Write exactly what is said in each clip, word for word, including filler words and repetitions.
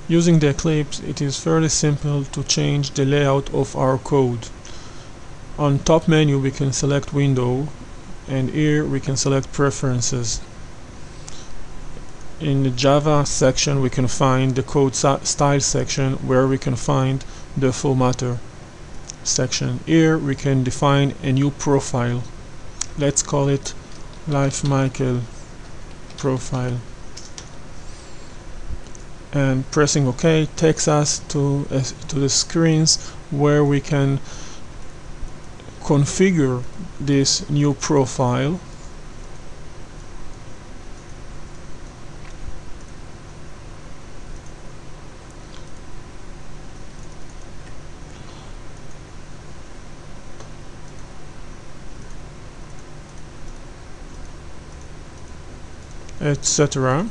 Using the Eclipse, it is fairly simple to change the layout of our code. On top menu we can select Window, and here we can select Preferences. In the Java section we can find the Code Style section, where we can find the Formatter section. Here we can define a new profile. Let's call it Life Michael Profile. And pressing OK takes us to, uh, to the screens where we can configure this new profile. Etc.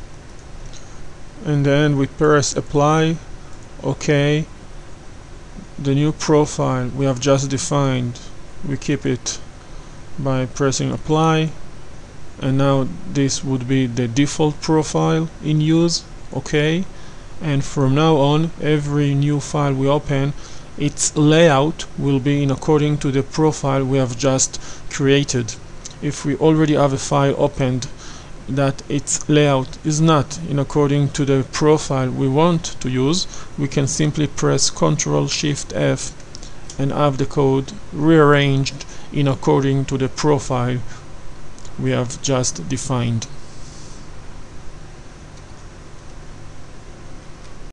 And then we press apply, OK. The new profile we have just defined, we keep it by pressing apply, and now this would be the default profile in use. OK. And from now on, every new file we open, its layout will be in according to the profile we have just created. If we already have a file opened that its layout is not in according to the profile we want to use, we can simply press control shift F and have the code rearranged in according to the profile we have just defined.